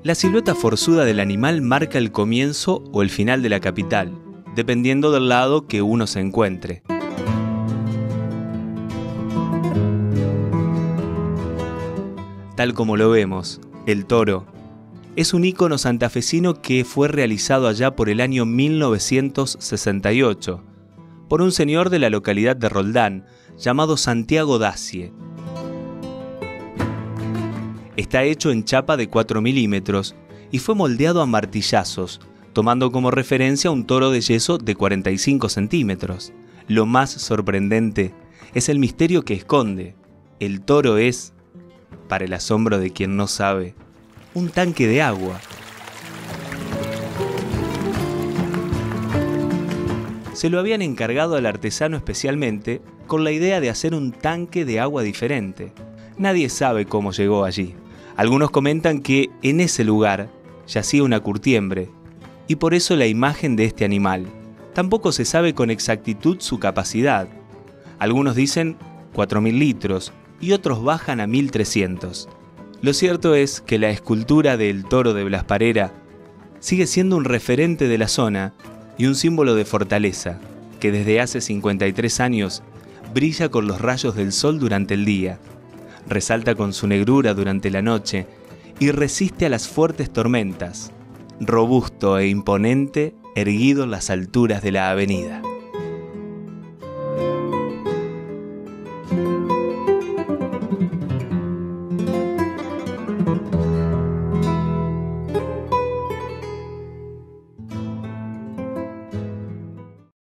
La silueta forzuda del animal marca el comienzo o el final de la capital, dependiendo del lado que uno se encuentre. Tal como lo vemos, el toro es un ícono santafesino que fue realizado allá por el año 1968 por un señor de la localidad de Roldán llamado Santiago Dacie. Está hecho en chapa de 4 milímetros y fue moldeado a martillazos, tomando como referencia un toro de yeso de 45 centímetros. Lo más sorprendente es el misterio que esconde. El toro es, para el asombro de quien no sabe, un tanque de agua. Se lo habían encargado al artesano especialmente con la idea de hacer un tanque de agua diferente. Nadie sabe cómo llegó allí. Algunos comentan que en ese lugar yacía una curtiembre, y por eso la imagen de este animal. Tampoco se sabe con exactitud su capacidad. Algunos dicen 4.000 litros y otros bajan a 1.300. Lo cierto es que la escultura del toro de Blas Parera sigue siendo un referente de la zona y un símbolo de fortaleza, que desde hace 53 años brilla con los rayos del sol durante el día, resalta con su negrura durante la noche y resiste a las fuertes tormentas, robusto e imponente, erguido en las alturas de la avenida.